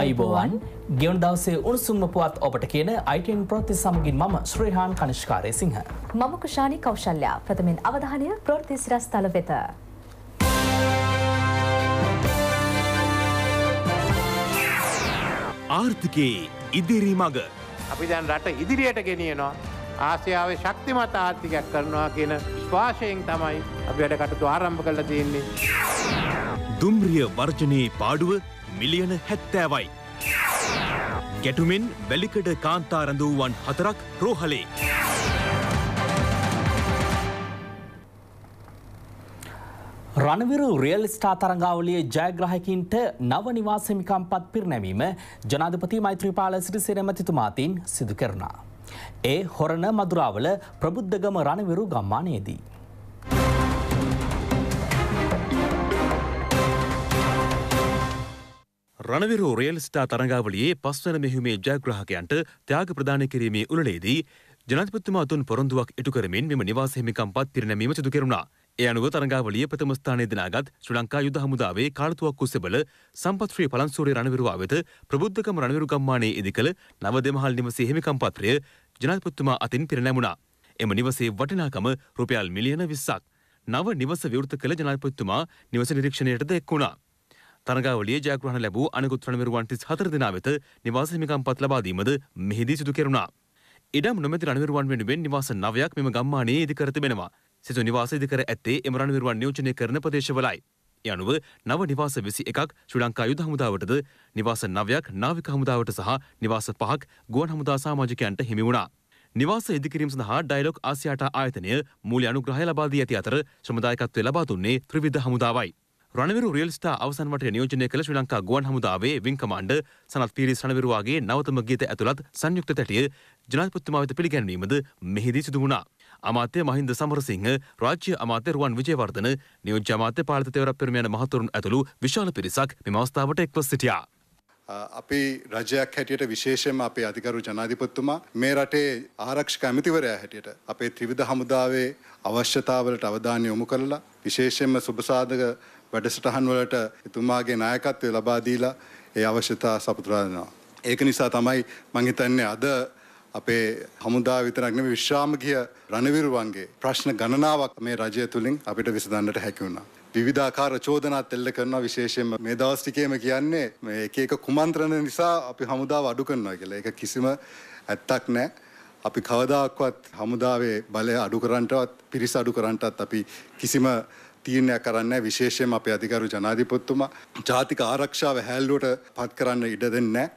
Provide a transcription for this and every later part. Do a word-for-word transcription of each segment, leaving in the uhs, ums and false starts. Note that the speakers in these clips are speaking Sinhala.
අයිබෝවන් ගෙවුණු දවසේ උණුසුම්ම පුවත් ඔබට කියන I T N ප්‍රවෘත්ති සමගින් මම ශ්‍රීහාන් කනිෂ්කාරේ සිංහ. මම කුෂානි කෞශල්‍යා. ප්‍රථමයෙන් අවධානය ප්‍රවෘත්ති සිරස්තල වෙත. ආර්ථිකයේ ඉදිරි මඟ අපි දැන් රට ඉදිරියට ගෙනියනවා. ආසියාවේ ශක්තිමත් ආර්ථිකයක් කරනවා කියන විශ්වාසයෙන් තමයි අපි වැඩ කටයුතු ආරම්භ කරලා තියෙන්නේ. දුම්රිය වර්ජනයේ පාඩුව මිලියන හැත්තෑවයි. ගැටුමෙන් වැලිකඩ කාන්තා රැඳවුවන් හතරක් රෝහලේ. රණවිරු රියල් ස්ටාර් තරඟාවලියේ ජයග්‍රාහකින්ට නව නිවාස හිමිකම්පත් පිරිනැමීම ජනාධිපති මෛත්‍රීපාල සිරිසේන මැතිතුමාටින් සිදු කෙරුණා. ඒ හොරණ මදුරාවල ප්‍රබුද්ධගම රණවිරු ගම්මානයේදී. රණවිරු රියල් ස්ටාර් තරඟාවලියේ පස්වන මෙහෙයුමේ ජයග්‍රාහකයන්ට ත්‍යාග ප්‍රදානය කිරීමේ උළෙලේදී ජනාධිපතිතුමා තුන් පොරොන්දුවක් ඉටු කරමින් මෙම නිවාස හිමිකම්පත් පිරිනැමීම සිදු කෙරුණා. ඒ අනුව තරඟාවලියේ ප්‍රථම ස්ථානයේ දිනාගත් ශ්‍රී ලංකා යුද හමුදාවේ කාලතුවක්කු සෙබළ සම්පත් ශ්‍රී පළන්සූරිය රණවිරුවා වෙත ප්‍රබුද්ධකම රණවිරු ගම්මානයේ ඉදිකළ නව දෙමහල් නිවසේ හිමිකම් පත්‍රය ජනාධිපතිතුමා අතින් පිරිනැමුණා. එම නිවසේ වටිනාකම රුපියල් මිලියන විස්සක්. නව නිවස විවෘත කළ ජනාධිපතිතුමා නිවස නිරීක්ෂණයටද එක් වුණා. තරඟාවලියේ ජයග්‍රහණ ලැබූ අනෙකුත් රණවිරුවන් තිස් හතර දෙනා වෙත නිවාස හිමිකම්පත් ලබා දීමද මෙහිදී සිදු කෙරුණා. ඉඩම් නොමැති රණවිරුවන් වෙනුවෙන් නිවාස නවයක් මෙම ගම්මානයේ ඉදිකර තිබෙනවා. සිසු නිවාස ඉදිකර ඇත්තේ එම රණවිරුවන් නියෝජනය කරන ප්‍රදේශවලයි. ඒ අනුව නව නිවාස විසි එකක් ශ්‍රී ලංකා යුද හමුදාවටද නිවාස නවයක් නාවික හමුදාවට සහ නිවාස පහක් ගුවන් හමුදා සමාජිකයන්ට හිමි වුණා. නිවාස ඉදිකිරීම සඳහා ඩයලොග් ආසියාටා ආයතනය මූල්‍ය අනුග්‍රහය ලබා දී ඇති අතර ශ්‍රමදායකත්වය ලබා දුන්නේ ත්‍රිවිධ හමුදාවයි. රණවිරු රියල් ස්ටාර් අවසන් වටේ නියෝජනය කළ ශ්‍රී ලංකා ගුවන් හමුදාවේ විං කමාන්ඩර් සනත් පීරිස් රණවිරුවාගේ නවතම ගීත ඇතුළත් සංයුක්ත තැටිය ජනාධිපතිතුමා වෙත පිළිගැන්වීමද මෙහිදී සිදු වුණා. අමාත්‍ය මහින්ද සමරසිංහ, රාජ්‍ය අමාත්‍ය රුවන් විජේවර්ධන, නියෝජ්‍ය අමාත්‍ය පාලිත තෙවරප් පෙරම යන මහතුරුන් ඇතුළු විශාල පිරිසක් මෙම අවස්ථාවට එක්ව සිටියා. අපි රජයක් හැටියට විශේෂයෙන්ම අපේ අධිකරු ජනාධිපතිතුමා මේ රටේ ආරක්ෂක ඇමතිවරයා හැටියට අපේ ත්‍රිවිධ හමුදාවේ අවශ්‍යතාවලට අවධානය යොමු කරලා විශේෂයෙන්ම සුබසාධක වැඩසටහන් වලට එතුමාගේ නායකත්වය ලබා දීලා ඒ අවශ්‍යතා සපුරා දෙනවා. ඒක නිසා තමයි මම හිතන්නේ අද අපේ හමුදාව විතරක් නෙවෙයි විශ්‍රාමගිය රණවිරුවන්ගේ ප්‍රශ්න ගණනාවක් මේ රජය තුලින් අපිට විසඳන්නට හැකි වුණා. විවිධාකාර චෝදනාත් එල්ල කරනවා විශේෂයෙන්ම මේ දවස් ටිකේම කියන්නේ මේ එක එක කුමන්ත්‍රණ නිසා අපි හමුදාව අඩු කරනවා කියලා. ඒක කිසිම ඇත්තක් නැහැ. අපි කවදාකවත් හමුදාවේ බලය අඩු කරන්නටවත් පිරිස අඩු කරන්නටත් අපි කිසිම තීරණයක් කරන්නේ විශේෂයෙන්ම අපේ අධිකරු ජනාධිපතිතුමා ජාතික ආරක්ෂාව හැල්ලුවට පත් කරන්න ඉඩ දෙන්නේ නැහැ.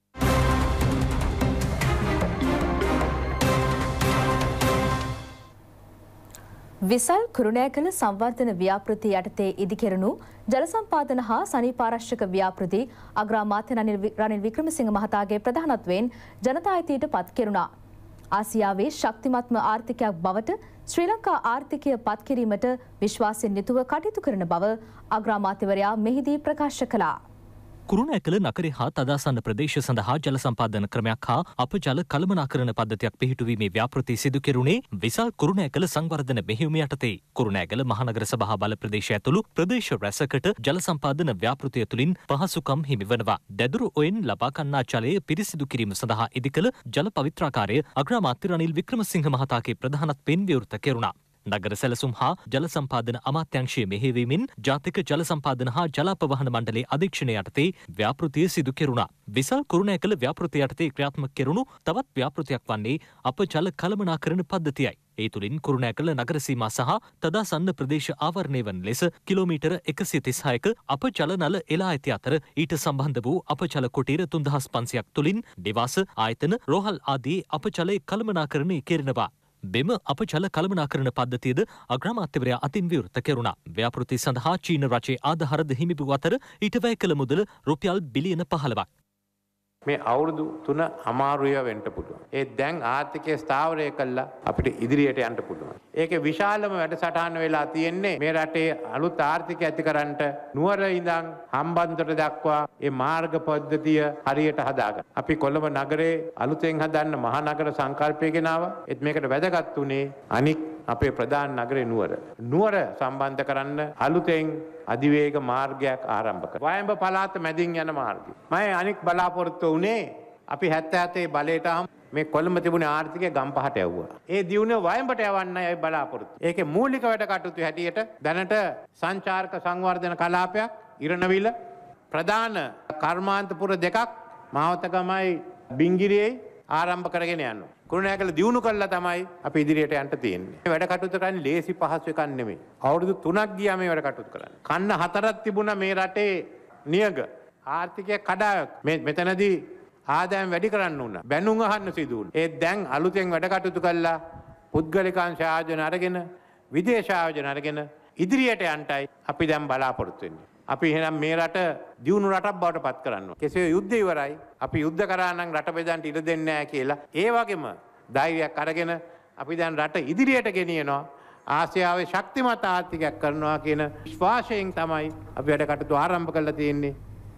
විසල් කුරුණෑගල සංවර්ධන ව්‍යාපෘති යටතේ ඉදිකෙරුණු ජල සම්පාදන හා සනීපාරක්ෂක ව්‍යාපෘති අග්‍රාමාත්‍ය රනිල් වික්‍රමසිංහ මහතාගේ ප්‍රධානත්වයෙන් ජනතා අයිතියට පත් කෙරුණා. ආසියාවේ ශක්තිමත්ම ආර්ථිකයක් බවට ශ්‍රී ලංකා ආර්ථිකය පත් කිරීමට විශ්වාසයෙන් යුතුව කටයුතු කරන බව අග්‍රාමාත්‍යවරයා මෙහිදී ප්‍රකාශ කළා. කුරුණෑකල නගරේ හා තදාසන්න ප්‍රදේශ සඳහා ජල සම්පාදන ක්‍රමයක් හා අප ජල කළමනාකරණ පද්ධතියක් පිහිටුවීමේ ව්‍යාපෘති සිදු කෙරුණේ විසල් කුරුණෑකල සංවර්ධන මෙහෙයුම යටතේ. කුරුණෑගල මහනගර සභා බල ප්‍රදේශය ඇතුළු ප්‍රදේශ රැසකට ජල සම්පාදන ව්‍යාපෘතිය තුළින් පහසුකම් හිමිවනවා. දැදුරු ඔයෙන් ලබා ගන්නා ජලය පිරිසිදු කිරීම සඳහා ඉදිකළ ජල පවිත්‍රාකාරය අග්‍රාමාත්‍ය රනිල් වික්‍රමසිංහ මහතාගේ ප්‍රධානත්වයෙන් විවෘත කෙරුණා. නගර සැලසුම් හා ජල සම්පාදන අමාත්‍යංශය මෙහෙයවීමෙන් ජාතික ජල සම්පාදන හා ජලාපවහන මණ්ඩලයේ අධීක්ෂණය යටතේ ව්‍යාපෘතිය සිදු කෙරුණා. විසල් කුරුණෑකල ව්‍යාපෘතිය යටතේ ක්‍රියාත්මක කෙරුණු තවත් ව්‍යාපෘතියක් වන්නේ අප ජල කළමනාකරණ පද්ධතියයි. ඒ තුළින් කුරුණෑකල නගර සීමා සහ තදාසන්න ප්‍රදේශ ආවරණය වන ලෙස කිලෝමීටර එකසිය තිස්හයක අප ජල නල එලා ඇති අතර ඊට සම්බන්ධ වූ අප ජල කුටීර තුන්දහස් පන්සියයක් තුළින් නිවාස ආයතන රෝහල් ආදී අප ජලය කළමනාකරණය කෙරෙනවා. බෙම අප ජල කළමනාකරණ පද්ධතියද අග්‍රාමාත්‍යවරයා අතින් විවෘත කෙරුණා. ව්‍යාපෘති සඳහා චීන රජයේ ආධාරද හිමි වූ අතර ඊට වැය කළ මුදල රුපියල් බිලියන පහළොවක්. මේ අවුරුදු තුන අමාරුය වෙන්න පුළුවන්. ඒ දැන් ආර්ථිකය ස්ථාවරය කළා අපිට ඉදිරියට යන්න පුළුවන්. ඒකේ විශාලම වැඩසටහන වෙලා තියෙන්නේ මේ රටේ අලුත් ආර්ථිකය ඇතිකරන්නට නුවර ඉඳන් හම්බන්තොට දක්වා මේ මාර්ග පද්ධතිය හරියට හදාගන්න. අපි කොළඹ නගරේ අලුතෙන් හදන්න මහා නගර සංකල්පය ගෙනාවා. ඒත් මේකට වැදගත් උනේ අනික් අපේ ප්‍රධාන නගරේ නුවර. නුවර සම්බන්ධ කරන්න අලුතෙන් අධිවේග මාර්ගයක් ආරම්භ කරනවා. වයඹ පළාත මැදින් යන මාර්ගය. මම අනික් බලාපොරොත්තු වුණේ අපි හැත්තෑ හතේ බලයට ආම් මේ කොළඹ තිබුණේ ආර්ථිකය ගම්පහට යවුවා. ඒ දියුණුව වයඹට යවන්නයි අපි බලාපොරොත්තු. ඒකේ මූලික වැඩ කටයුතු හැටියට දැනට සංචාරක සංවර්ධන කලාපයක් ඉරණවිල ප්‍රධාන කර්මාන්තපුර දෙකක් මාවතගමයි බිංගිරියයි ආරම්භ කරගෙන යනවා. කුරුණෑගල දියුණු කළා තමයි අපි ඉදිරියට යන්න තියෙන්නේ. මේ වැඩ කටයුතු කරන්නේ ලේසි පහසු එකක් නෙමෙයි. අවුරුදු තුනක් ගියා මේ වැඩ කටයුතු කරන්න. කන්න හතරක් තිබුණා මේ රටේ නියග. ආර්ථිකය කඩාවක්. මේ මෙතනදී ආදායම් වැඩි කරන්න උනා. බැනුම් අහන්න සිදු වුණා. ඒ දැන් අලුතෙන් වැඩ කටයුතු කළා පුද්ගලිකාංශ ආයෝජන අරගෙන විදේශ ආයෝජන අරගෙන ඉදිරියට යන්නයි අපි දැන් බලාපොරොත්තු වෙන්නේ. අපි එහෙනම් මේ රට දියුණු රටක් බවට පත් කරනවා. කෙසේ යුද්ධය ඉවරයි. අපි යුද්ධ කරා නම් රට බෙදන්න ඉඩ දෙන්නේ නැහැ කියලා. ඒ වගේම ධෛර්යයක් අරගෙන අපි දැන් රට ඉදිරියට ගෙනියනවා. ආසියාවේ ශක්තිමත් ආර්ථිකයක් කරනවා කියන විශ්වාසයෙන් තමයි අපි වැඩ කටයුතු ආරම්භ කරලා තියෙන්නේ.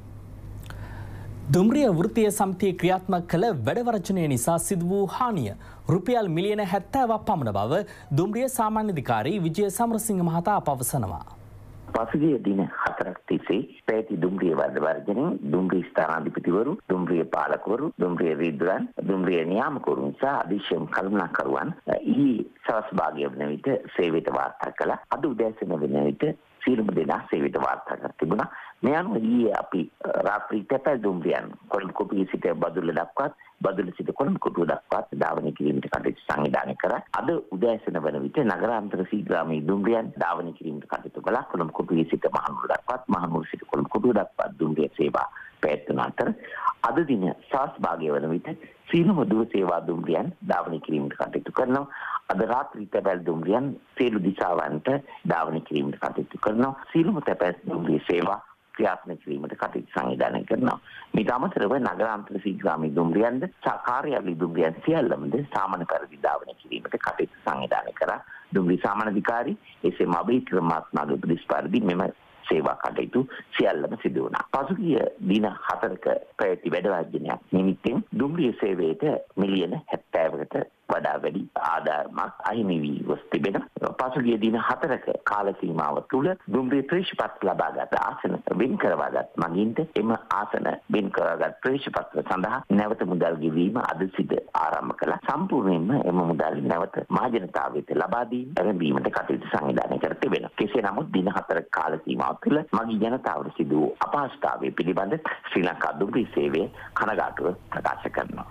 දුම්රිය වෘත්තීය සමිතිය ක්‍රියාත්මක කළ වැඩවර්ජනය නිසා සිදු වූ හානිය රුපියල් මිලියන හැත්තෑවක් පමණ බව දුම්රිය සාමාන්‍ය අධිකාරී විජය සමරසිංහ මහතා පවසනවා. පසුගිය දින හතරක් තිස්සේ පැවති දුම්රිය වැඩවර්ජනයෙන් දුම්රිය ස්ථානාධිපතිවරු, දුම්රිය පාලකවරු, දුම්රිය රීදුරන්, දුම්රිය නියාමකවරු නිසා අධිශයම් කළමනාකරුවන් ඊයේ සවස් භාගය වන විට සේවයට වාර්තා කළා. අද උදෑසන වෙන විට සියලුම දෙනා සේවයට වාර්තා කර තිබුණා. මේ අනුව ඊයේ අපි රාත්‍රී තැපැල් දුම්රියන් කොළඹ කොටුවේ සිට බදුල්ල දක්වාත්, බදුල්ල සිට කොළඹ කොටුව දක්වාත් ධාවනය කිරීමට කටයුතු සංවිධානය කරා. අද උදෑසන වන විට නගරාන්තර සීග්‍රාමී දුම්රියන් ධාවනය කිරීමට කටයුතු කළා. කොළඹ කොටුවේ සිට මහනුවර දක්වාත්, මහනුවර සිට කොළඹ කොටුව දක්වාත් දුම්රිය සේවා පැවැත්වන අතර අද දින සවස් භාගය වන විට සීලම දුර සේවා දුම්රියන් ධාවනය කිරීමට කටයුතු කරනවා. අද රාත්‍රී තැපැල් දුම්රියන් සියලු දිශාවන්ට ධාවනය කිරීමට කටයුතු කරනවා. සීලම තැපැල් දුම්රිය සේවා ක්‍රියාත්මක කිරීමට කටයුතු සංවිධානය කරනවා. මේට අමතරව නගරාන්තර සීග්‍රාමී දුම්රියන්ද කාර්යාලය දුම්රියන් සියල්ලමද සාමාන්‍ය පරිදි ධාවනය කිරීමට කටයුතු සංවිධානය කරා. දුම්රිය සාමාන්‍ය අධිකාරී එස්.එම්. අබේකරන් මහත්මයාගේ උපදෙස් පරිදි මෙම සේවා කටයුතු සියල්ලම සිදු වුණා. පසුගිය දින හතරක පැවති වැඩවර්ජනයක් නිමිත්තෙන් දුම්රිය සේවයට මිලියන හැත්තෑවකට වඩා වැඩි ආදායමක් අහිමි වී ගොස් තිබෙනවා. පසුගිය දින හතරක කාල සීමාව තුළ දුම්රිය ප්‍රේක්ෂපත්‍ර ලබාගත් ආසන වෙන් කරවාගත් මගින්ට එම ආසන වෙන් කරවාගත් ප්‍රේක්ෂපත්‍ර සඳහා නැවත මුදල් ගෙවීම අද සිට ආරම්භ කළා. සම්පූර්ණයෙන්ම එම මුදල් නැවත මහජනතාවට ලබා දීම ආරම්භීමට කටයුතු සංවිධානය කර තිබෙනවා. කෙසේ නමුත් දින හතරක කාල සීමාව තුළ මගී ජනතාවට සිදු වූ අපහසුතාවය පිළිබඳ ශ්‍රී ලංකා දුම්රිය සේවය කනගාටුව ප්‍රකාශ කරනවා.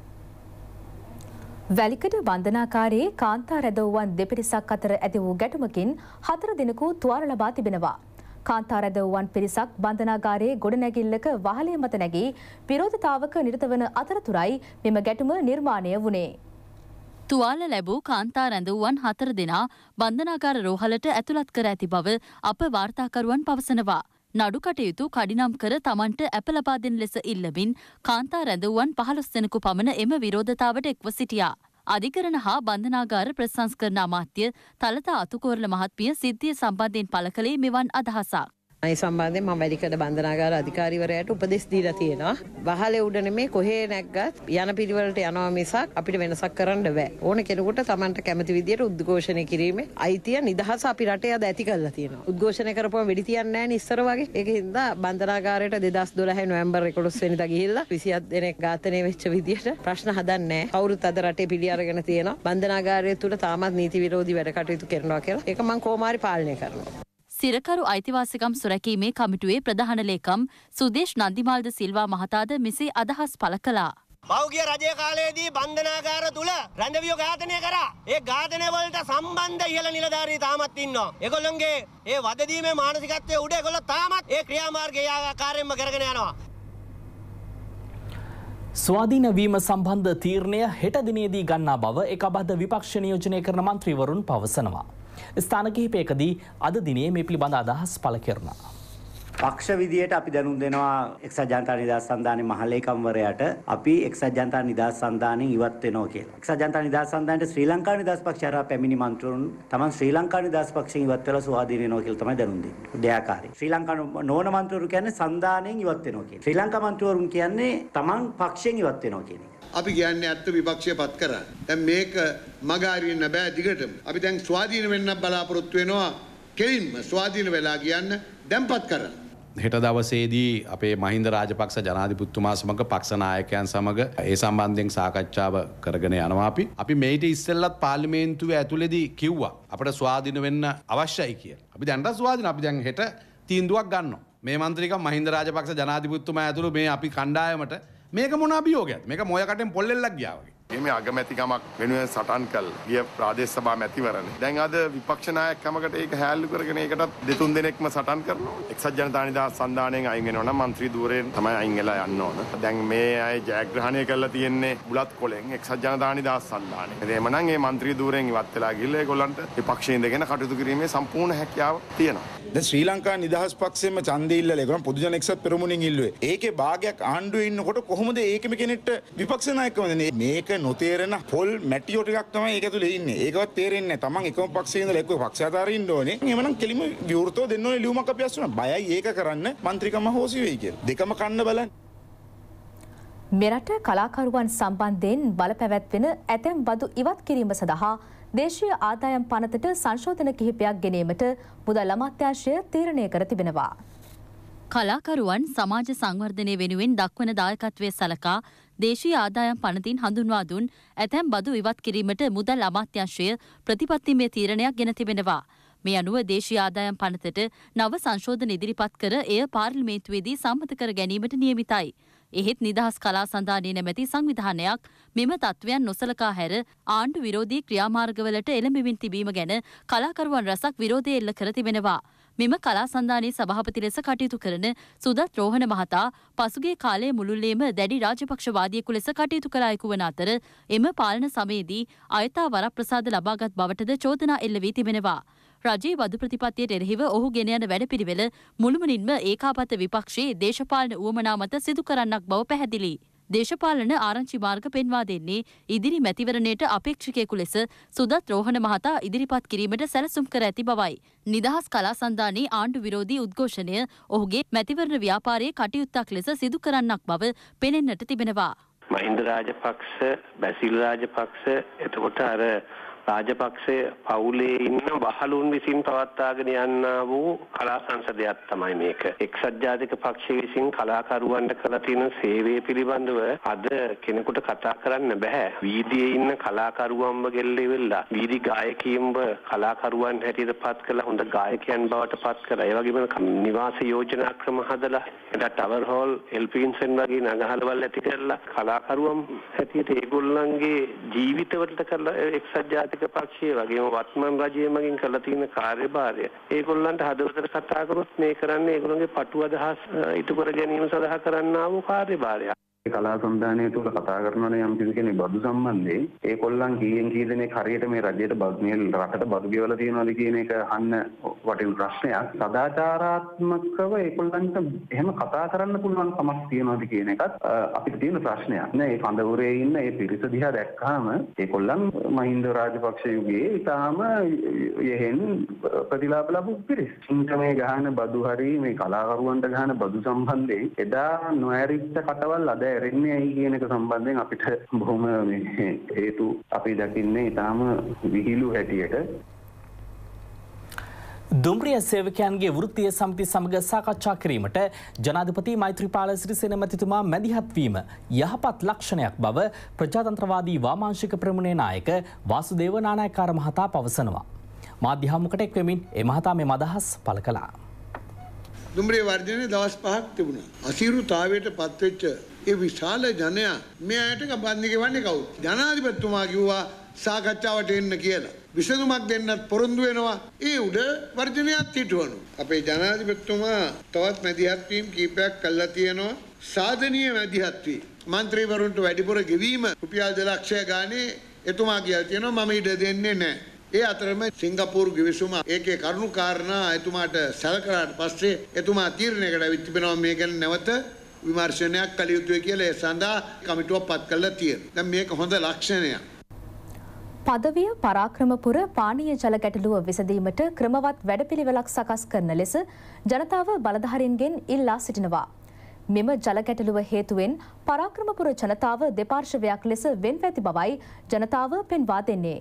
වැලිකඩ වන්දනාකාරයේ කාන්තා රැදවුවන් දෙපිරිසක් අතර ඇති වූ ගැටුමකින් හතර දිනකු තුවාල ලබා තිබෙනවා. කාන්තා රැදවුවන් පිරිසක් බන්ධනාගාරයේ ගොඩනැගිල්ලක වහලය මත නැගී විරෝධතාවක නිරත වන අතරතුරයි මෙම ගැටුම නිර්මාණය වුණේ. තුවාල ලැබූ කාන්තා රැඳවුවන් හතර දෙනා බන්ධනාගාර රෝහලට ඇතුළත් කර ඇති බව අප වාර්තාකරුවන් පවසනවා. නඩු කටයුතු කඩිනම් කර තමන්ට ඇප ලබා දෙන ලෙස ඉල්ලමින් කාන්තා රැඳවුවන් පහළොස් දෙනෙකු පමණ එම විරෝධතාවට එක්ව සිටියා. අධිකරණ හා බන්ධනාගාර ප්‍රසංස්කරණ අමාත්‍ය තලතා අතුකෝරළ මහත්මිය සිද්ධිය සම්බන්ධයෙන් පළ කළේ මෙවන් අදහසක්. මේ සම්බන්ධයෙන් මම වැලිකඩ බන්ධනාගාර අධිකාරිවරයාට උපදෙස් දීලා තියෙනවා. වහලේ උඩ නෙමේ කොහේ නැග්ගත් යන පිළිවෙලට යනවා මිසක් අපිට වෙනසක් කරන්න බෑ. ඕන කෙනෙකුට Tamanට කැමති විදියට උද්ඝෝෂණය කිරීමේ අයිතිය නිදහස අපි රටේ අද ඇති කරලා තියෙනවා. උද්ඝෝෂණය කරපුවම වෙඩි තියන්නේ නැහැ නේ ඉස්සර වගේ. ඒකින්ද බන්ධනාගාරයට දෙදහස් දොළහ නොවැම්බර් එකොළොස් වෙනිදා ගිහිල්ලා විසිහත් දෙනෙක් ඝාතනය වෙච්ච විදියට ප්‍රශ්න හදන්නේ නැහැ. කවුරුත් අද රටේ පිළි අරගෙන තියෙනවා. බන්ධනාගාරය තුල තාමත් නීති විරෝධී වැඩ කටයුතු කරනවා කියලා. ඒක මම කොමාරි පාලනය කරනවා. සිරකරු අයිතිවාසිකම් සුරැකීමේ කමිටුවේ ප්‍රධාන ලේකම් සුදේශ් නන්දිමාල්ද සිල්වා මහතාද මෙසේ අදහස් පළ කළා. පෞගිය රජය කාලයේදී බන්ධනාගාර තුල රැඳවියෝ ඝාතනය කරා. ඒ ඝාතනය වලට සම්බන්ධ ඉහළ නිලධාරී තාමත් ඉන්නවා. ඒගොල්ලන්ගේ ඒ වදදීමේ මානසිකත්වයේ උඩ ඒගොල්ලෝ තාමත් ඒ ක්‍රියාමාර්ගය ආකාරයෙන්ම කරගෙන යනවා. ස්වාධීන වීම සම්බන්ධ තීරණය හෙට දිනේදී ගන්නා බව එකබද්ධ විපක්ෂ නියෝජනය කරන මන්ත්‍රීවරුන් පවසනවා. ස්ථාන කිහිපයකදී අද දිනේ මේ පිළිබඳ අදහස් පළ කරනවා. පක්ෂ විදියට අපි දැනුම් දෙනවා එක්සත් ජනතා නිදහස් සන්ධානයේ මහලේකම්වරයාට අපි එක්සත් ජනතා නිදහස් සන්ධානයෙන් ඉවත් වෙනවා කියලා. එක්සත් ජනතා නිදහස් සන්ධානයේ ශ්‍රී ලංකා නිදහස් පක්ෂය හරහා පැමිණි මන්ත්‍රීවරුන් තමන් ශ්‍රී ලංකා නිදහස් පක්ෂයෙන් ඉවත් වෙලා ස්වාධීන වෙනවා කියලා තමයි දැනුම් දෙන්නේ. දෙයාකාරයි. ශ්‍රී ලංකා නොවන මන්ත්‍රීවරු කියන්නේ සන්ධානයෙන් ඉවත් වෙනවා කියලා. ශ්‍රී ලංකා මන්ත්‍රීවරුන් කියන්නේ තමන් පක්ෂයෙන් ඉවත් වෙනවා කියන එක. අපි කියන්නේ ඇත්ත විපක්ෂය පත් කරන්න. දැන් මේක මග අරින්න බෑ දිගටම. අපි දැන් ස්වාධීන වෙන්න බලාපොරොත්තු වෙනවා. කෙලින්ම ස්වාධීන වෙලා කියන්න දැන් පත් කරන්න. හෙට දවසේදී අපේ මහින්ද රාජපක්ෂ ජනාධිපතිතුමා සමග පක්ෂ නායකයන් සමග ඒ සම්බන්ධයෙන් සාකච්ඡාව කරගෙන යනවා අපි. අපි මේට ඉස්සෙල්ලත් පාර්ලිමේන්තුවේ ඇතුළේදී කිව්වා අපිට ස්වාධීන වෙන්න අවශ්‍යයි කියලා. අපි දැන්ට ස්වාධීන අපි දැන් හෙට තීන්දුවක් ගන්නවා. මේ මන්ත්‍රීකම් මහින්ද රාජපක්ෂ ජනාධිපතිතුමා ඇතුළු මේ අපි කණ්ඩායමට මේක මොන අභියෝගයක්ද? මේක මොය කටෙන් පොල්ලෙල්ලක් ගියා වගේ. මේ අගමැතිකමක් වෙනුවෙන් සටන් කළ ගිය ප්‍රාදේශ සභා මැතිවරණ. දැන් අද විපක්ෂ නායකකමකට ඒක හැල්ලු කරගෙන ඒකටත් දෙතුන් දෙනෙක්ම සටන් කරනවා. එක්සත් ජනතා නිදහස් සන්ධානයෙන් අයින් වෙනවා නම් മന്ത്രി ධූරයෙන් තමයි අයින් වෙලා යන්න ඕන. දැන් මේ අය ජයග්‍රහණය කරලා තියෙන්නේ බුලත් කොලෙන් එක්සත් ජනතා නිදහස් සන්ධානය. එහෙම නම් මේ മന്ത്രി ධූරයෙන් ඉවත් වෙලා ගිහලා ඒගොල්ලන්ට විපක්ෂයේ ඉඳගෙන කටයුතු කිරීමේ සම්පූර්ණ හැකියාව තියෙනවා. දැන් ශ්‍රී ලංකා නිදහස් පක්ෂයෙන්ම ඡන්දය ඉල්ලලා ඒගොල්ලන් පොදු ජන එක්සත් පෙරමුණෙන් ඉල්ලුවේ. ඒකේ භාගයක් ආණ්ඩුවේ ඉන්නකොට කොහොමද ඒකෙම කෙනෙක්ට විපක්ෂ නායකකම දෙන්නේ? මේක නොතේරෙන පොල් මැටියෝ ටිකක් තමයි ඒක ඇතුලේ ඉන්නේ. ඒකවත් තේරෙන්නේ නැහැ. තමන් එකම පක්ෂයේ ඉඳලා එක්ක පක්ෂාතාරේ ඉන්න ඕනේ. එහෙමනම් කෙලිම විවෘතව දෙන්න ඕනේ ලියුමක් අපි අස්සුනා. බයයි ඒක කරන්න മന്ത്രിකම හොසි වෙයි කියලා. දෙකම කන්න බලන්න. මෙරට කලාකරුවන් සම්බන්ධයෙන් බලපැවැත්වෙන ඇතැම් බදු ඉවත් කිරීම සඳහා දේශීය ආදායම් පනතට සංශෝධන කිහිපයක් ගෙනීමට මුදල් අමාත්‍යාංශය තීරණය කර තිබෙනවා. කලාකරුවන් සමාජ සංවර්ධනය වෙනුවෙන් දක්වන දායකත්වය සලකා දේශීය ආදායම් පනතින් හඳුන්වා දුන් ඇතැම් බදු ඉවත් කිරීමට මුදල් අමාත්‍යාංශය ප්‍රතිපත්තිමය තීරණයක් ගෙන තිබෙනවා. මේ අනුව දේශීය ආදායම් පනතට නව සංශෝධන ඉදිරිපත් කර එය පාර්ලිමේන්තුවේදී සම්මත කර ගැනීමට නියමිතයි. එහෙත් නිදහස් කලා සන්ධානයේ නැමැති සංවිධානයක් මෙම තත්ත්වයන් නොසලකා හැර ආණ්ඩු විරෝධී ක්‍රියාමාර්ගවලට එළඹෙමින් තිබීම ගැන කලාකරුවන් රැසක් විරෝධය එල්ල කර තිබෙනවා. මෙම කලා සන්ධානයේ සභාපති ලෙස කටයුතු කරන සුදත් රෝහණ මහතා පසුගිය කාලයේ මුළුල්ලේම දැඩි රාජපක්ෂවාදියෙකු ලෙස කටයුතු කළ අයෙකු වන අතර එම පාලන සමයේදී අයථා වරප්‍රසාද ලබාගත් බවටද චෝදනා එල්ල වී තිබෙනවා. රජයේ වධු ප්‍රතිපත්තියට එරෙහිව ඔහු ගෙන යන වැඩපිළිවෙල මුළුමනින්ම ඒකාබද්ධ විපක්ෂයේ දේශපාලන උවමනා මත සිදු කරන්නක් බව පැහැදිලි. දේශපාලන ආරංචි මාර්ග පෙන්වා දෙන්නේ ඉදිරි මැතිවරණයට අපේක්ෂකයෙකු ලෙස සුදත් රෝහණ මහතා ඉදිරිපත් කිරීමට සැලසුම් කර ඇති බවයි. නිදහස් කලා සන්ධානයේ ආණ්ඩු විරෝධී උද්ඝෝෂණය ඔහුගේ මැතිවරණ ව්‍යාපාරයේ කටයුත්තක් ලෙස සිදු කරන්නක් බව පෙනෙන්නට තිබෙනවා. මහින්ද රාජපක්ෂ, බැසිල් රාජපක්ෂ, එතකොට අර රාජපක්ෂ පවුලේ ඉන්න වහලුන් විසින් පවත්වාගෙන යන්නා වූ කලා සංසදයක් තමයි මේක. එක්සත් ජාතික පක්ෂය විසින් කලාකරුවන්ට කළ තියෙන සේවය පිළිබඳව අද කෙනෙකුට කතා කරන්න බෑ. වීදියේ ඉන්න කලාකරුවන්ව ගෙල්ලෙවිලා වීදි ගායකයින්ව කලාකරුවන් හැටියට පත් කළා, හොඳ ගායකයන් බවට පත් කළා. ඒ වගේම නිවාස යෝජනා ක්‍රම හදලා එදා ටවර් හෝල් එල්පින්සන් වගේ නගහලවල් ඇති කරලා කලාකරුවන් හැටියට ඒගොල්ලන්ගේ ජීවිතවලට කරලා එක්සත් ජාතික පක්ෂයේ වගේම වත්මන් රජයේ මගින් කරලා තියෙන කාර්යභාරය ඒගොල්ලන්ට හදවතට කතා කරොත් මේ කරන්නේ ඒගොල්ලන්ගේ පටු අදහස් ඉටු කර ගැනීම සඳහා කරන්නා වූ කාර්යභාරයක්. කලා සම්දානය තුළ කතා කරනවනේ යම් කිසි කෙනෙක් බදු සම්බන්ධයෙන් ඒගොල්ලන් කීයෙන් කී දෙනෙක් හරියට මේ රජයට බදු මේ රටට බදු ගෙවලා තියෙනවද කියන එක අහන්න වටින ප්‍රශ්නයක්. සදාචාරාත්මකව ඒගොල්ලන්ට එහෙම කතා කරන්න පුළුවන් කමක් තියනවද කියන එකත් අපිට තියෙන ප්‍රශ්නයක්. නේ මේ කඳවුරේ ඉන්න මේ පිරිස දිහා දැක්කාම ඒගොල්ලන් මහින්ද රාජපක්ෂ යුගයේ ඊටාම යෙහෙන් ප්‍රතිලාභ ලැබු පිරිස. මේ ගහන බදු හරි මේ කලාකරුවන්ට ගහන බදු සම්බන්ධයෙන් එදා නොඇරිච්ච කටවල් අද ඇරෙන්නේ ඇයි කියන එක සම්බන්ධයෙන් අපිට බොහොම මේ හේතු අපි දකින්නේ ඊටාම විහිළු හැටියට. දුම්රිය සේවකයන්ගේ වෘත්තීය සමිති සමග සාකච්ඡා කිරීමට ජනාධිපති මෛත්‍රීපාල සිරිසේන මැතිතුමා මැදිහත් වීම යහපත් ලක්ෂණයක් බව ප්‍රජාතන්ත්‍රවාදී වාමාංශික ප්‍රමුණේ නායක වාසුදේව නානායක්කාර මහතා පවසනවා. මාධ්‍ය හමුවකට එක් වෙමින් ඒ මහතා මේ අදහස් පළ කළා. දුම්රිය වර්ධනයේ දවස් පහක් තිබුණා. අසීරුතාවයට පත්වෙච්ච ඒ විශාල ජනයා මේ අයට කබන්දි ගෙවන්නේ කවුද? ජනාධිපතිතුමා කිව්වා සාකච්ඡාවට එන්න කියලා. විසඳුමක් දෙන්නත් පොරොන්දු වෙනවා. ඒ උඩ වර්ධනයක් හිටවනු. අපේ ජනාධිපතිතුමා තවත් මැදිහත් වීම් කීපයක් කළා තියෙනවා. සාධනීය මැදිහත් වී മന്ത്രിවරුන්ට වැඩිපුර ගෙවීම රුපියල් දලක්ෂය ගානේ එතුමා කියලා තියෙනවා මම ඉඩ දෙන්නේ නැහැ. ඒ අතරම සිංගප්පූරු ගිවිසුම ඒකේ කරුණු කාරණා එතුමාට සැලකලාට පස්සේ එතුමා තීරණයකට අවිත් තිබෙනවා මේ ගැන නැවත විමර්ශනයක් කළ යුතුයි කියලා ඒ සඳහා කමිටුවක් පත් කළා තියෙනවා. දැන් මේක හොඳ ලක්ෂණයක්. පදවිය පරාක්‍රමපුර පානීය ජල ගැටලුව විසඳීමට ක්‍රමවත් වැඩපිළිවෙලක් සකස් කරන ලෙස ජනතාව බලධාරීන්ගෙන් ඉල්ලා සිටිනවා. මෙම ජල ගැටලුව හේතුවෙන් පරාක්‍රමපුර ජනතාව දෙපාර්ශවයක් ලෙස වෙන්ව ඇති බවයි ජනතාව පෙන්වා දෙන්නේ.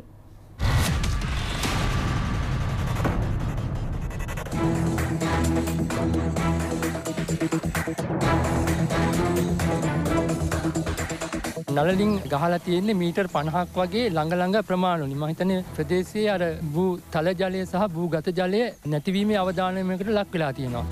නලලින් ගහලා තියෙන්නේ මීටර් පනහක් වගේ ළඟ ළඟ ප්‍රමාණවලින්. මම හිතන්නේ ප්‍රදේශයේ අර භූ තල ජලය සහ භූගත ජලය නැතිවීමේ අවදානමයකට ලක් වෙලා තියෙනවා.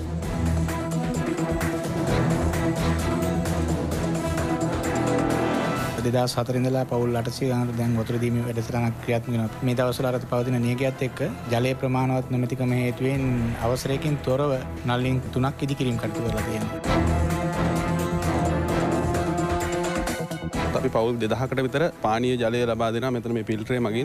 දෙදහස් හතර ඉඳලා පවුල් අටසිය ගණනට දැන් වතුර දීමේ වැඩසටහනක් ක්‍රියාත්මක වෙනවා. මේ දවස්වල අර පවතින නියගයත් එක්ක ජලයේ ප්‍රමාණවත් නොමැතිකම හේතුවෙන් අවසරයකින් තොරව නළලින් තුනක් ඉදිකිරීම කටයුතු කරලා තියෙනවා. අපි පවුල් දෙදහකට විතර පානීය ජලය ලබා දෙනවා මෙතන මේ ෆිල්ටරය මගින්.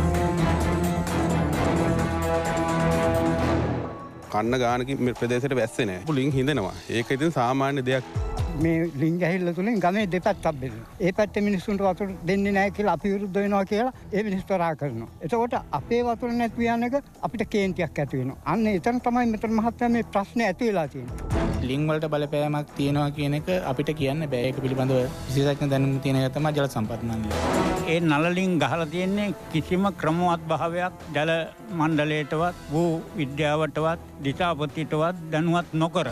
කන්න ගානකින් මේ ප්‍රදේශයට වැස්සේ නැහැ. ලිං හිඳෙනවා. ඒක ඉතින් සාමාන්‍ය දෙයක්. මේ ලිං ගැහිල්ල තුලින් ගමේ දෙපැත්තක් බෙදෙනවා. ඒ පැත්තේ මිනිස්සුන්ට වතුර දෙන්නේ නැහැ කියලා අපි විරුද්ධ වෙනවා කියලා ඒ මිනිස්සු තරහා කරනවා. එතකොට අපේ වතුර නැති යන එක අපිට කේන්තියක් ඇති වෙනවා. අන්න එතන තමයි මෙතන මහත්තයා මේ ප්‍රශ්නේ ඇති වෙලා තියෙන්නේ. ලිං වලට බලපෑමක් තියෙනවා කියන එක අපිට කියන්න බෑ. ඒක පිළිබඳව විශේෂඥ දැනුම තියෙන එක තමයි ජල සම්පත් මණ්ඩලය. ඒ නළලින් ගහලා තියෙන්නේ කිසිම ක්‍රමවත් භාවයක් ජල මණ්ඩලයටවත් භූ විද්‍යාවටවත් දිසාපතිටවත් දැනුවත් නොකර.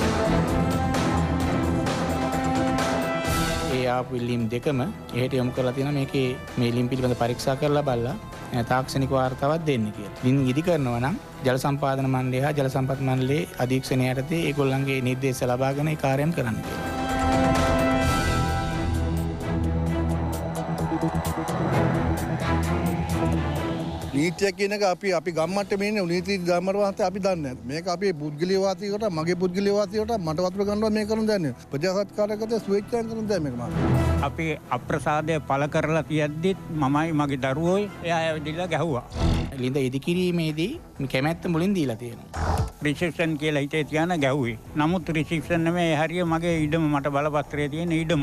ඒ ආපු ඉල්ලීම් දෙකම එහෙට යොමු කරලා තියෙනවා මේකේ මේ ඉල්ලීම් පිළිබඳ පරීක්ෂා කරලා බලලා තාක්ෂණික වාර්තාවක් දෙන්න කියලා. ඉතින් ඉදි කරනවා නම් ජල සම්පාදන මණ්ඩලය හා ජල සම්පත් මණ්ඩලයේ අධීක්ෂණය යටතේ ඒගොල්ලන්ගේ නිර්දේශ ලබාගෙන ඒ කාර්යයන් කරන්න කියලා. නීතිය කියන එක අපි අපි ගම්මට්ටමේ ඉන්නේ නීති ධර්මවලට අපි දන්නේ නැහැ. මේක අපේ පුද්ගලීය වාසියකට මගේ පුද්ගලීය වාසියකට මට වතුර ගන්නවා මේක කරන දන්නේ. ප්‍රජාසත්කාරකත ස්වේච්ඡාවෙන් කරන දේ මේක මම. අපි අප්‍රසාදය පළ කරලා තියද්දිත් මමයි මගේ දරුවෝයි එයා ඇවිදලා ගැහුවා. ලිඳ ඉදිකිරීමේදී මේ කැමැත්ත මුලින් දීලා තියෙනවා. රිසෙප්ෂන් කියලා හිතේ තියාන ගැහුවේ. නමුත් රිසෙප්ෂන් නෙමෙයි හරිය මගේ ඉඩම මට බලපත්‍රයේ තියෙන ඉඩම.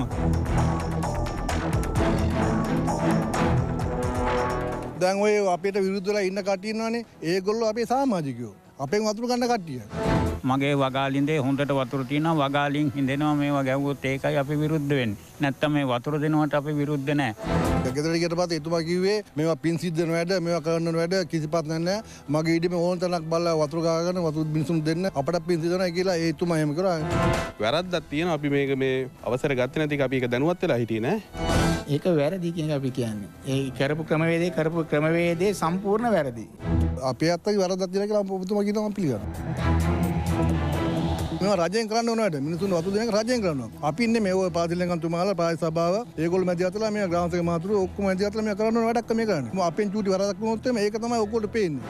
දැන් ඔය අපිට විරුද්ධලා ඉන්න කට්ටිය ඉන්නවනේ. ඒගොල්ලෝ අපේ සමාජිකයෝ. අපෙන් වතුර ගන්න කට්ටිය. මගේ වගාලින්දේ හොඳට වතුර තියෙනවා. වගාලින් හින්දෙනවා මේවා ගැහුවොත් ඒකයි අපි විරුද්ධ වෙන්නේ. නැත්තම් මේ වතුර දෙනවට අපි විරුද්ධ නැහැ. ගෙදර ගියට පස්සේ එතුමා කිව්වේ මේවා පින් සිද්ධ වෙන වැඩ මේවා කරන්න වැඩ කිසිපත් නැහැ. මගේ ඉඩමේ ඕන තරක් බලලා වතුර ගාගෙන වතුර මිනිසුන් දෙන්න අපට පින් සිද්ධ වෙනවා කියලා ඒ එතුමා එහෙම කරා. වැරද්දක් තියෙනවා. අපි මේක මේ අවසර ගත්තේ නැති එක අපි ඒක දැනුවත් වෙලා හිටියේ නෑ. ඒක වැරදි කියන එක අපි කියන්නේ. ඒ කරපු ක්‍රමවේදේ කරපු ක්‍රමවේදේ සම්පූර්ණ වැරදි. අපේ අත්තගේ වැරද්දක් තියෙනවා කියලා ඔබතුමා කියනවා මම පිළිගන්නවා. මේවා රජයෙන් කරන්න ඕන වැඩ. මිනිසුන් වතුර දෙන එක රජයෙන් කරනවා. අපි ඉන්නේ මේ ඔය පාතිලෙන්කන්තුමාලා පායි සභාව ඒගොල්ලෝ මැදි අතලා මේ ග්‍රාමසේක මාතුරු ඔක්කොම මැදි අතලා මේ කරන්න ඕන වැඩක් මේ කරන්නේ. මොකද අපෙන් චූටි වැරද්දක් වුණොත් මේක තමයි ඔක්කොට පේන්නේ.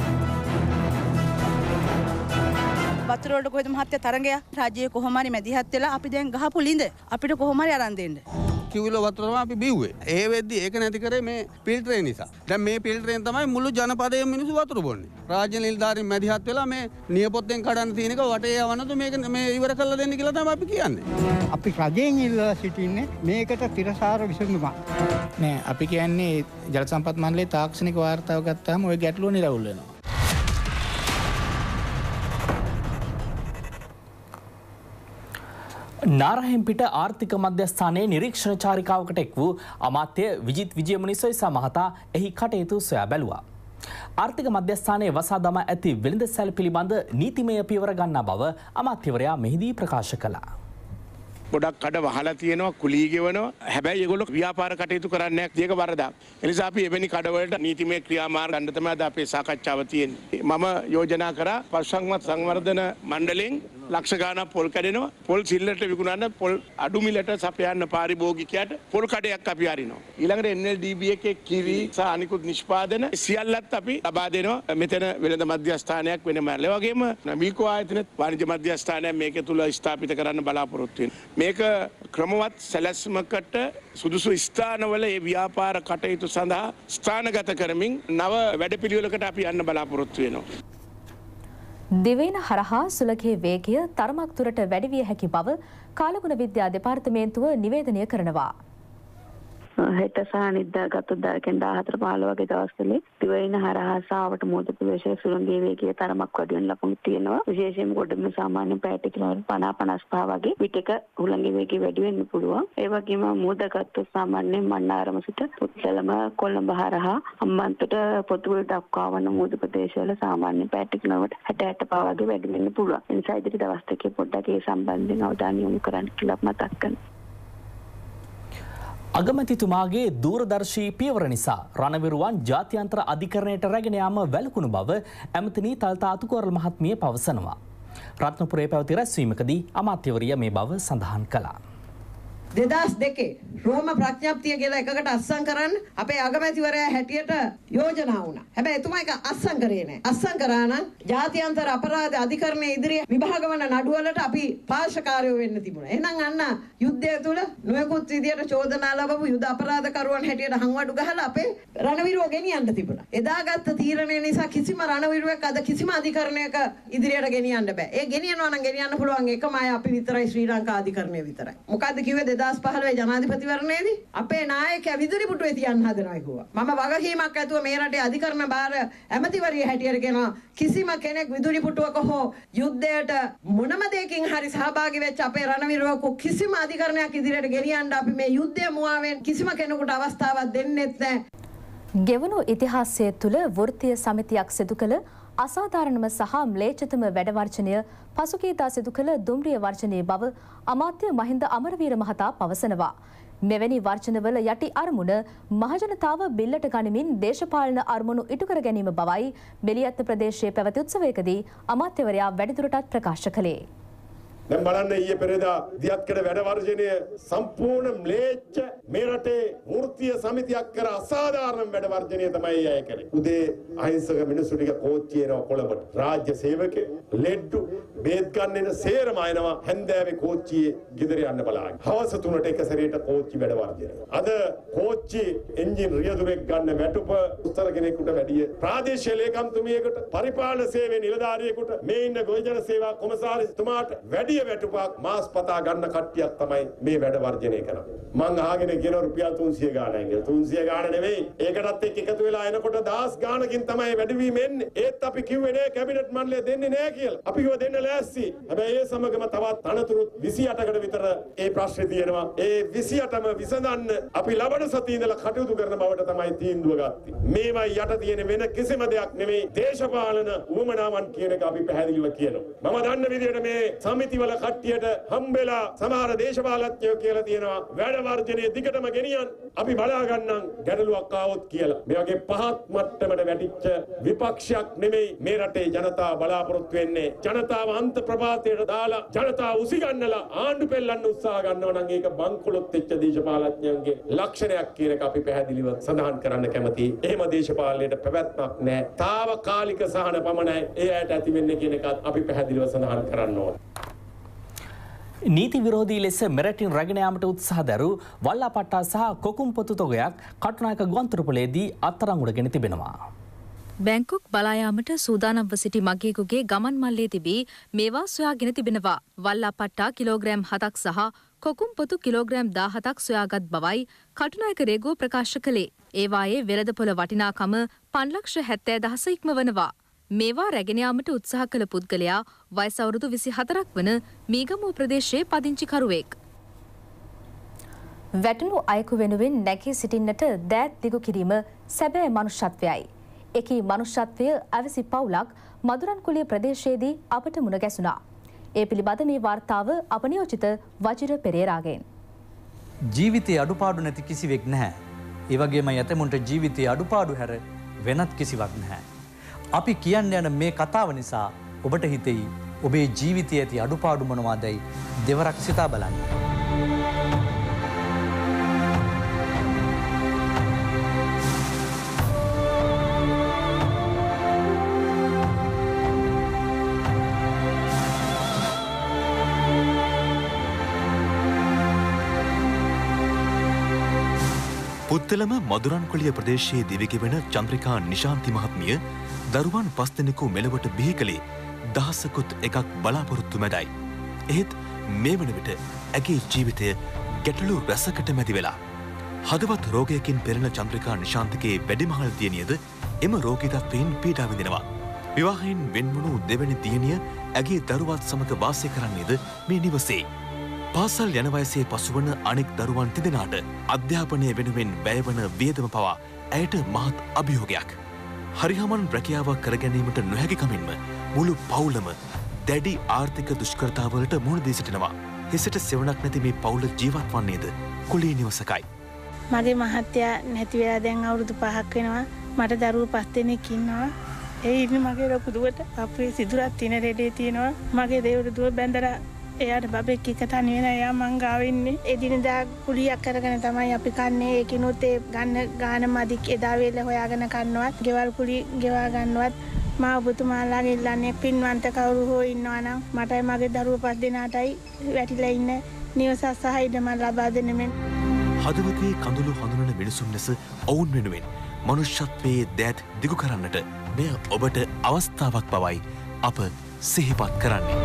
වතුර වලට කොහෙද මහත්තයා තරංගය රාජ්‍යයේ කොහොම හරි මැදිහත් වෙලා අපි දැන් ගහපු ලිඳ අපිට කොහොම හරි අරන් දෙන්න. කිව්ල වතුර තමයි අපි බිව්වේ. ඒ වෙද්දි ඒක නැති කරේ මේ ෆිල්ටරේ නිසා. දැන් මේ ෆිල්ටරෙන් තමයි මුළු ජනපදයේ මිනිස්සු වතුර බොන්නේ. රාජ්‍ය නිලධාරීන් මැදිහත් වෙලා මේ නියපොත්තෙන් කඩන්න තියෙන එක වටේ යවනතු මේක මේ ඉවර කරලා දෙන්න කියලා තමයි අපි කියන්නේ. අපි රජයෙන් ඉල්ලලා සිටින්නේ මේකට තිරසාර විසඳුමක්. නෑ අපි කියන්නේ ජල සම්පත් මණ්ඩලයේ තාක්ෂණික වාර්තාව ගත්තාම ওই ගැටලුව නිරවුල් වෙනවා. නාරහෙම්පිට ආර්ථික මධ්‍යස්ථානයේ නිරීක්ෂණ චාරිකාවකට එක් වූ අමාත්‍ය විජිත් විජයමුනි සොයිසා මහතා එහි කටයුතු සොයා බැලුවා. ආර්ථික මධ්‍යස්ථානයේ වසා දමා ඇති වෙළඳ සැල පිළිබඳ නීතිමය පියවර ගන්නා බව අමාත්‍යවරයා මෙහිදී ප්‍රකාශ කළා. ගොඩක් කඩ වහලා තියෙනවා කුලී ගෙවනවා. හැබැයි ඒගොල්ලෝ ව්‍යාපාර කටයුතු කරන්නේ නැහැ. ඒක වරදක්. ඒ නිසා අපි එවැනි කඩවලට නීතිමය ක්‍රියාමාර්ග ගන්න තමයි අද අපේ සාකච්ඡාව තියෙන්නේ. මම යෝජනා කරා පශුසංවර්ධන සංවර්ධන මණ්ඩලයෙන් ලක්ෂ ගාණක් පොල් කැඩෙනවා. පොල් සිල්ලට විකුණන්න පොල් අඩු මිලට සපයන්න පාරිභෝගිකයට පොල් කඩයක් අපි අරිනවා. ඊළඟට එන් එල් ඩී බී එකේ කිරි සහ අනිකුත් නිෂ්පාදන සියල්ලත් අපි ලබා දෙනවා. මෙතන වෙළඳ මධ්‍යස්ථානයක් වෙනම. ඒ වගේම මිල්කෝ ආයතනෙත් වාණිජ්‍ය මධ්‍යස්ථානයක් මේක තුල ස්ථාපිත කරන්න බලාපොරොත්තු වෙනවා. මේක ක්‍රමවත් සැලැස්මකට සුදුසු ස්ථානවල ඒ ව්‍යාපාර කටයුතු සඳහා ස්ථානගත කරමින් නව වැඩපිළිවෙලකට අපි යන්න බලාපොරොත්තු වෙනවා. දිවයින හරහා සුළගේ වේගය තරමක් දුරට වැඩි විය හැකි බව කාලගුණ විද්‍යා දෙපාර්තමේන්තුව නිවේදනය කරනවා. හෙට සහ අනිද්දා ගත දා හතර පහළ වගේ දවස්වල දිවයින හරහා සාවට මූද ප්‍රදේශයේ සුළංගේ වේගය තරමක් වැඩි වෙන ලකුණු තියෙනවා. විශේෂයෙන්ම ගොඩම සාමාන්‍ය පැයට කිලෝමීටර් පනහ පනස් පහ වගේ විටක උළංගේ වේගය වැඩි වෙන්න පුළුවන්. ඒ වගේම මූද ගත්තොත් සාමාන්‍යයෙන් මන්නාරම සිට පුත්තලම කොළඹ හරහා හම්බන්තොට පොතුල් දක්වා වන මූද ප්‍රදේශවල සාමාන්‍ය පැයට කිලෝමීටර් හැට අට පහ වගේ වැඩි වෙන්න පුළුවන්. ඒ නිසා ඉදිරි දවස් දෙකේ පොඩ්ඩක් ඒ සම්බන්ධයෙන් අවධානය යොමු කරන්න කියලා මතක් කරනවා. අගමැතිතුමාගේ දූරදර්ශී පියවර නිසා රණවිරුවන් ජාත්‍යන්තර අධිකරණයට රැගෙන යාම වැළකුණු බව ඇමතිනී තල්තාතු කොරල් මහත්මිය පවසනවා. රත්නපුරේ පැවති රැස්වීමකදී අමාත්‍යවරිය මේ බව සඳහන් කළා. දෙදස් දෙකේ රෝම ප්‍රඥප්තිය කියලා එකකට අත්සන් කරන්න අපේ අගමැතිවරයා හැටියට යෝජනා වුණා. හැබැයි එතුමා ඒක අත්සන් කරේ නැහැ. අත්සන් කරා නම් ජාත්‍යන්තර අපරාධ අධිකරණයේ ඉදිරියේ විභාග වන නඩුවලට අපි පාර්ශවකාරයෝ වෙන්න තිබුණා. එහෙනම් අන්න යුද්ධය තුල නොයෙකුත් විදියට චෝදනා ලැබපු යුද අපරාධකරුවන් හැටියට හංවඩු ගහලා අපේ රණවිරුව ගෙනියන්න තිබුණා. එදා ගත්ත තීරණය නිසා කිසිම රණවිරුවෙක් අද කිසිම අධිකරණයක ඉදිරියට ගෙනියන්න බෑ. ඒ ගෙනියනවා නම් ගෙනියන්න පුළුවන් එකම අය අපි විතරයි ශ්‍රී ලංකා අධිකරණය විතරයි. මොකද්ද කිව්වේ දෙදස් පහළොව ජනාධිපතිවරණයේදී අපේ නායකයා විදුලි පුටුවේ තියන්න හදනවා කිව්වා. මම වගකීමක් ඇතුව මේ රටේ අධිකරණ භාර ඇමතිවරිය හැටියට කියනවා කිසිම කෙනෙක් විදුලි පුටුවක හෝ යුද්ධයට මොනම දෙයකින් හරි සහභාගී වෙච්ච අපේ රණවිරුවෙකු කිසිම අධිකරණයක් ඉදිරියට ගෙනියන්න අපි මේ යුද්ධය මුවාවෙන් කිසිම කෙනෙකුට අවස්ථාවක් දෙන්නෙත් නැහැ. ගෙවුණු ඉතිහාසය තුළ වෘත්තීය සමිතියක් සිදු කළ අසාධාරණම සහ ම්ලේච්ඡතම වැඩවර්ජනය පසුගියදා සිදු කළ දුම්රිය වර්ජනයේ බව අමාත්‍ය මහින්ද අමරවීර මහතා පවසනවා. මෙවැනි වර්ජනවල යටි අරමුණ මහජනතාව බිල්ලට ගනිමින් දේශපාලන අරමුණු ඉටු කර ගැනීම බවයි බෙලියත්ත ප්‍රදේශයේ පැවති උත්සවයකදී අමාත්‍යවරයා වැඩිදුරටත් ප්‍රකාශ කළේ. දැන් බලන්න ඊයේ පෙරේදා දියත්කඩ වැඩ වර්ජනය සම්පූර්ණ ම්ලේච්ඡ මේ රටේ වෘත්තීය සමිතියක් කර අසාධාරණ වැඩ වර්ජනය තමයි අය කරේ. උදේ අහිංසක මිනිස්සු ටික කෝච්චිය එනවා කොළඹට. රාජ්‍ය සේවකේ ලෙඩ්ඩු බේත් ගන්න එන සේරම අයනවා හැන්දෑවේ කෝච්චියේ ගෙදර යන්න බලාගෙන. හවස තුනට එක සැරේට කෝච්චි වැඩ වර්ජනය. අද කෝච්චි එන්ජින් රියදුරෙක් ගන්න වැටුප උත්තර කෙනෙකුට වැඩිය ප්‍රාදේශීය ලේකම්තුමියෙකුට පරිපාලන සේවයේ නිලධාරියෙකුට මේ ඉන්න ගොවිජන සේවා කොමසාරිස්තුමාට වැඩි වැටුපක් මාස් පතා ගන්න කට්ටියක් තමයි මේ වැඩ වර්ජනය කරන්නේ. මං අහගෙන කියන රුපියල් තුන්සිය ගාණයි කියලා. තුන්සිය ගාණ නෙවෙයි. ඒකටත් එක්ක එකතු වෙලා එනකොට දහස් ගාණකින් තමයි වැඩිවීම එන්නේ. ඒත් අපි කිව්වේ නෑ කැබිනට් මණ්ඩලය දෙන්නේ නෑ කියලා. අපි කිව්වා දෙන්න ලෑස්ති. හැබැයි ඒ සමගම තවත් අනතුරු විසි අටකට විතර ඒ ප්‍රශ්නේ තියෙනවා. ඒ විසි අටම විසඳන්න අපි ලබන සතියේ ඉඳලා කටයුතු කරන බවට තමයි තීන්දුව ගත්තේ. මේවා යට තියෙන වෙන කිසිම දෙයක් නෙවෙයි. දේශපාලන උවමනාවන් කියන එක අපි පැහැදිලිව කියනවා. මම දන්න විදිහට මේ සමිති වල කට්ටියට හම්බෙලා සමහර දේශපාලඥයෝ කියලා තියෙනවා වැඩ වර්ජනයේ දිගටම ගෙනියන් අපි බලා ගන්නම් ගැටලුවක් ආවොත් කියලා. මේ වගේ පහත් මට්ටමට වැටිච්ච විපක්ෂයක් නෙමෙයි මේ රටේ ජනතාව බලාපොරොත්තු වෙන්නේ. ජනතාව අන්ත ප්‍රපාතයට දාලා ජනතාව උසිගන්නලා ආණ්ඩු පෙල්ලන්න උත්සාහ ගන්නවා නම් ඒක බංකොලොත් වෙච්ච දේශපාලඥයන්ගේ ලක්ෂණයක් කියන එක අපි පැහැදිලිව සඳහන් කරන්න කැමතියි. එහෙම දේශපාලනයට පැවැත්මක් නැහැ. తాවකාලික සහන පමණයි ඒ ඇයට ඇති වෙන්නේ කියන එකත් අපි පැහැදිලිව සඳහන් කරන්න ඕනේ. නීති විරෝධී ලෙස මෙරටින් රැගෙන යාමට උත්සාහ දැරු වල්ලාපට්ටා සහ කොකුම් පොතු තොගයක් කටුනායක ගුවන්තොටුපළේදී අත්අඩංගුවටගෙන තිබෙනවා. බැංකොක් බලායාමට සූදානම්ව සිටි මගේකුගේ ගමන් මල්ලේ තිබී මේවා සොයාගෙන තිබෙනවා. වල්ලාපට්ටා කිලෝග්‍රෑම් හතක් සහ කොකුම් පොතු කිලෝග්‍රෑම් දාහතක් සොයාගත් බවයි කටුනායක රේගුව ප්‍රකාශ කළේ. ඒවායේ වෙළඳපොළ වටිනාකම පන්ලක්ෂ හැත්තෑ දහස ඉක්මවනවා. මේවා රැගෙන යාමට උත්සාහ කළ පුද්ගලයා වයස අවුරුදු විසි හතරක් වන මීගමුව ප්‍රදේශයේ පදිංචිකරුවෙක්. වැටුණු අයෙකු වෙනුවෙන් නැගී සිටින්නට දෑත් දිගු කිරීම සැබෑ මනුෂ්‍යත්වයයි. එකී මනුෂ්‍යත්වය ඇවසි පවුලක් මදුරන්කුලිය ප්‍රදේශයේදී අපට මුණ ගැසුණා. ඒ පිළිබඳ මේ වාර්තාව අපනියෝජිත වජිර පෙරේරාගෙන්. ජීවිතයේ අඩුපාඩු නැති කිසිවෙක් නැහැ. ඒ වගේම යතමුන්ට ජීවිතයේ අඩුපාඩු හැර වෙනත් කිසිවක් නැහැ. අපි කියන්න යන මේ කතාව නිසා ඔබට හිතෙයි ඔබේ ජීවිතයේ ඇති අඩුපාඩු මොනවාදයි දෙවරක් සිතා බලන්න. පුත්තලම මදුරන්කොළිය ප්‍රදේශයේ දිවිගෙවන චන්ද්‍රිකා නිශාන්ති මහත්මිය දරුවන් පස් දෙනෙකු මෙලොවට බිහි කළේ දහසකුත් එකක් බලාපොරොත්තු මැදයි. එහෙත් මේ වන විට ඇගේ ජීවිතය ගැටලු රැසකට මැදි වෙලා. හදවත් රෝගයකින් පෙළෙන චන්ද්‍රිකා නිශාන්තගේ වැඩිමහල් දියණියද එම රෝගී තත්ත්වයෙන් පීඩා විඳිනවා. විවාහයෙන් වෙන්වුණු දෙවැනි දියණිය ඇගේ දරුවත් සමග වාසය කරන්නේද මේ නිවසේ. පාසල් යන වයසේ පසුවන අනෙක් දරුවන් තිදෙනාට අධ්‍යාපනය වෙනුවෙන් වැයවන වියදම පවා ඇයට මහත් අභියෝගයක්. හරිහමන් රැකියාවක් කර ගැනීමට නොහැකිකමින්ම මුළු පවුලම දැඩි ආර්ථික දුෂ්කරතාවලට මුහුණ දී සිටිනවා. හිසට සෙවණක් නැති මේ පවුල ජීවත් වන්නේද කුලී නිවසකයි. මගේ මහත්තයා නැති වෙලා දැන් අවුරුදු පහක් වෙනවා. මට දරුවෝ පස් දෙනෙක් ඉන්නවා. ඒ ඉන්නේ මගේ ලොකු දුවට අපේ සිදුරක් තින රෙඩේ තියෙනවා. මගේ දෙවරු දුව බැඳලා එයාට බබෙක් එක තනි වෙන එයා මං ගාව ඉන්නේ. එදිනදා කුලියක් කරගෙන තමයි අපි කන්නේ. ඒකිනුත් ඒ ගන්න ගාන මදි එදා වේල හොයාගෙන කන්නවත්, ගෙවල් කුලි ගෙවා ගන්නවත් මා ඔබතුමාලාගේ ඉල්ලන්නේ පින්වන්ත කවුරු හෝ ඉන්නවා නම් මටයි මගේ දරුවෝ පස් දෙනාටයි වැටිලා ඉන්න නිවසක් සහ ඉඩම ලබා දෙන්න මෙන්. හදවතේ කඳුළු හඳුනන මිනිසුන් ලෙස ඔවුන් වෙනුවෙන් මනුෂ්‍යත්වයේ දෑත් දිගු කරන්නට මෙය ඔබට අවස්ථාවක් බවයි අප සිහිපත් කරන්නේ.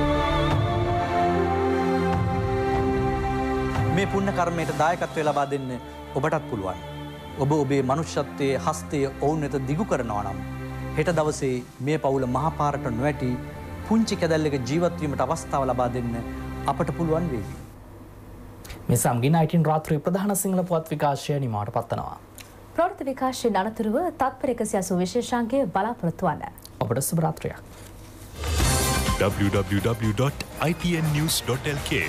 මේ පුණ්‍ය කර්මයට දායකත්වය ලබා දෙන්න ඔබටත් පුළුවන්. ඔබ ඔබේ මනුෂ්‍යත්වයේ හස්තය ඔවුන් වෙත දිගු කරනවා නම් හෙට දවසේ මේ පවුල මහපාරට නොවැටි පුංචි කැදැල්ලක ජීවත් වීමට අවස්ථාව ලබා දෙන්න අපට පුළුවන් වේවි. මේ සම්ගින් අයිටින් රාත්‍රී ප්‍රධාන සිංහල පුවත් විකාශය නිමාට පත්වනවා. ප්‍රවෘත්ති විකාශයෙන් අනතුරුව තත්පර එකසිය අසූ විශේෂාංගය බලාපොරොත්තු වන්න. ඔබට සුබ රාත්‍රියක්. w w w dot i p n news dot l k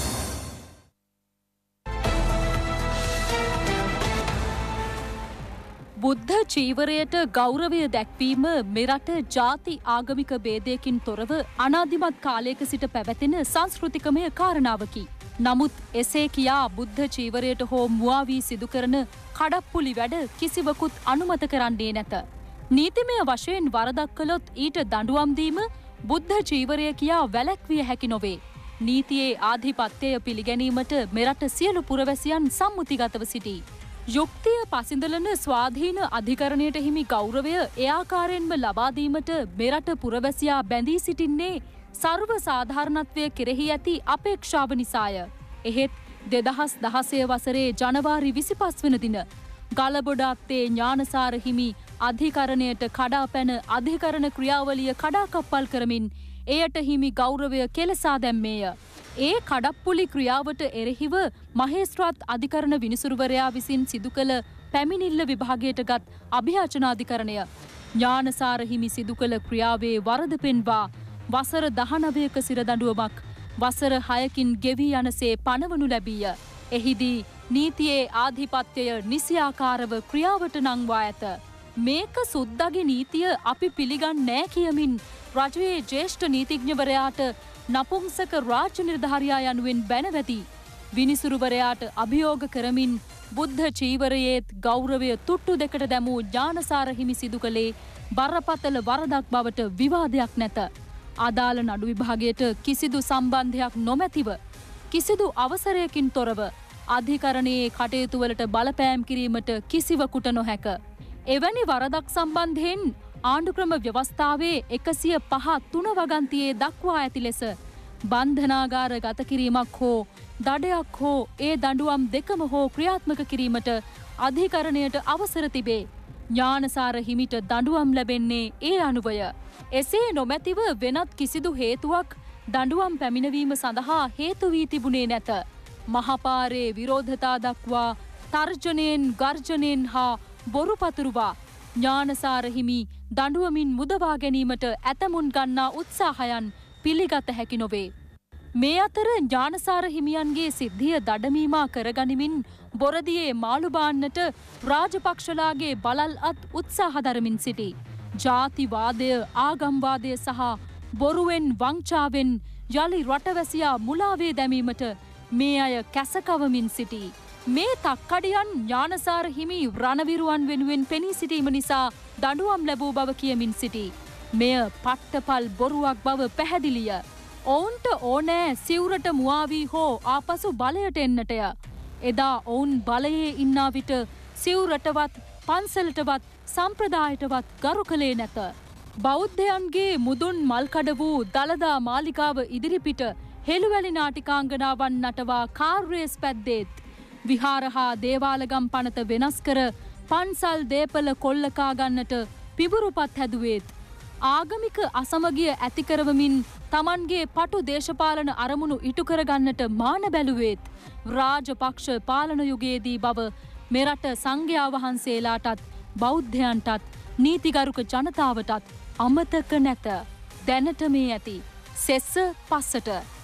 බුද්ධ චීවරයට ගෞරවය දැක්වීම මෙරට ජාති ආගමික භේදයකින් තොරව අනාදිමත් කාලයක සිට පැවැතෙන සංස්කෘතිකමය කාරණාවකි. නමුත් එසේ කියා බුද්ධ චීවරයට හෝ මුවා වී සිදු කරන කඩප්පුලි වැඩ කිසිවකුත් අනුමත කරන්නේ නැත. නීතිමය වශයෙන් වරදක් කළොත් ඊට දඬුවම් දීම බුද්ධ චීවරය කියා වැළැක්විය හැකි නොවේ. නීතියේ ආධිපත්‍යය පිළිගැනීමට මෙරට සියලු පුරවැසියන් සම්මුතිගතව සිටී. යුක්තිය පසිඳලන ස්වාධීන අධිකරණයට හිමි ගෞරවය ඒ ආකාරයෙන්ම ලබා දීමට මෙරට පුරවැසියා බැඳී සිටින්නේ සර්ව සාධාරණත්වය කෙරෙහි ඇති අපේක්ෂාව නිසාය. එහෙත් දෙදහස් දහසය වසරේ ජනවාරි විසිපස් වන දින ගලබොඩාත්තේ ඥානසාර හිමි අධිකරණයට කඩා පැන අධිකරණ ක්‍රියාවලිය කඩාකප්පල් කරමින් එයට හිමි ගෞරවය කෙලසා දැම්මේය. ඒ කඩප්පුලි ක්‍රියාවට එරෙහිව මහේස්ත්‍රාත් අධිකරණ විනිසුරුවරයා විසින් සිදු කළ පැමිණිල්ල විභාගයට ගත් අභියාචනාධිකරණය ඥානසාර හිමි සිදු කළ ක්‍රියාවේ වරද පෙන්වා වසර දහනවයක සිරදඬුවමක් වසර හයකින් ගෙවී යනසේ පනවනු ලැබීය. එහිදී නීතියේ ආධිපත්‍යය නිසියාකාරව ක්‍රියාවට නංවා ඇත. මේක සුද්දගේ නීතිය අපි පිළිගන්නේ නෑ කියමින් රජයේ ජ්‍යෙෂ්ඨ නීතිඥවරයාට නපුංසක රාජ්‍ය නිලධාරියා යනුවෙන් බැනවැදී විනිසුරුවරයාට අභියෝග කරමින් බුද්ධ චීවරයේත් ගෞරවය තුට්ටු දෙකට දැමූ ඥානසාර හිමි සිදු කළේ බරපතල වරදක් බවට විවාදයක් නැත. අදාළ නඩු විභාගයට කිසිදු සම්බන්ධයක් නොමැතිව කිසිදු අවසරයකින් තොරව අධිකරණයේ කටයුතුවලට බලපෑම් කිරීමට කිසිවකුට නොහැක. එවැනි වරදක් සම්බන්ධයෙන් ආණ්ඩුක්‍රම ව්‍යවස්ථාවේ එකසිය පහ තුන වගන්තියේ දක්වා ඇති ලෙස බන්ධනාගාර ගත කිරීමක් හෝ දඩයක් හෝ ඒ දඬුවම් දෙකම හෝ ක්‍රියාත්මක කිරීමට අධිකරණයට අවසර තිබේ. ඥානසාර හිමිට දඬුවම් ලැබෙන්නේ ඒ අනුවය. එසේ නොමැතිව වෙනත් කිසිදු හේතුවක් දඬුවම් පැමිණවීම සඳහා හේතු වී තිබුණේ නැත. මහපාරේ විරෝධතා දක්වා තර්ජනයෙන් ගර්ජනයෙන් හා බොරු පතුරුවා ඥානසාර හිමි දඬුවමින් මුදවා ගැනීමට ඇතමුන් ගන්නා උත්සාහයන් පිළිගත හැකි නොවේ. මේ අතර ඥානසාර හිමියන්ගේ සිද්ධිය දඩමීමා කරගනිමින් බොරදියේ මාළු බාන්නට රාජපක්ෂලාගේ බලල් අත් උත්සාහ දරමින් සිටි. ජාතිවාදය ආගම්වාදය සහ බොරුවෙන් වංචාවෙන් යළි රටවැසියා මුලාවේ දැමීමට මේ අය කැසකවමින් සිටී. මේ තක්කඩියන් ඥානසාර හිමි රණවිරුවන් වෙනුවෙන් පෙනී සිටීම නිසා දඬුවම් ලැබූ බව කියමින් සිටී. මෙය පට්ටපල් බොරුවක් බව පැහැදිලිය. ඔවුන්ට ඕනෑ සිවුරට මුවාවී හෝ ආපසු බලයට එන්නටය. එදා ඔවුන් බලයේ ඉන්නා විට සිවුරටවත් පන්සලටවත් සම්ප්‍රදායටවත් ගරු කළේ නැත. බෞද්ධයන්ගේ මුදුන් මල්කඩ වූ දළදා මාලිකාව ඉදිරිපිට හෙළුවැලි නාටිකාංගනාවන් නටවා කාර්යස් පැද්දේත් විහාර හා දේවාලගම් පනත වෙනස් කර පන්සල් දේපල කොල්ලකා ගන්නට පිබුරුපත් හැදුවේත් ආගමික අසමගිය ඇතිකරවමින් තමන්ගේ පටු දේශපාලන අරමුණු ඉටු කරගන්නට මාන බැලුවේත් රාජපක්ෂ පාලන යුගයේදී බව මෙරට සංඝයා වහන්සේලාටත් බෞද්ධයන්ටත් නීතිගරුක ජනතාවටත් අමතක නැත. දැනට මේ ඇති සෙස්ස පස්සට